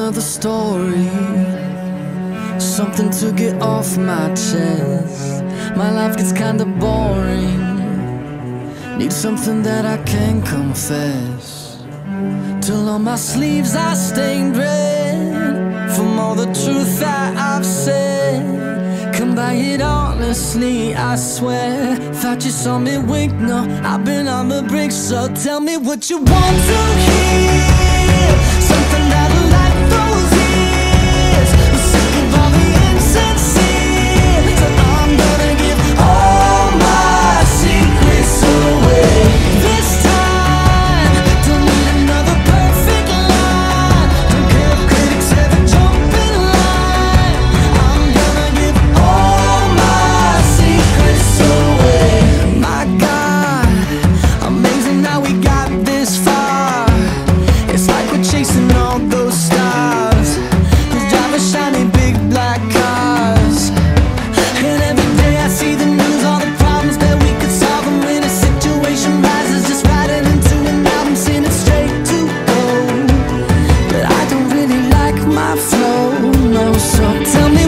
another story, something to get off my chest. My life gets kinda boring, need something that I can confess. Till on my sleeves I stained red from all the truth that I've said. Come by it honestly, I swear. Thought you saw me wink, no, I've been on the brink. So tell me what you want to hear, something that'll light those ears. I'm sick of all the insincere, so I'm gonna give all my secrets away. This time, don't need another perfect line. Don't care if critics ever jump in line. I'm gonna give all my secrets away. My God, amazing how we got this far. It's like we're chasing all those stars, who's driving shiny big black cars. And every day I see the news, all the problems that we could solve. And when a situation rises, just writing into an album, send it straight to gold. But I don't really like my flow, no. So tell me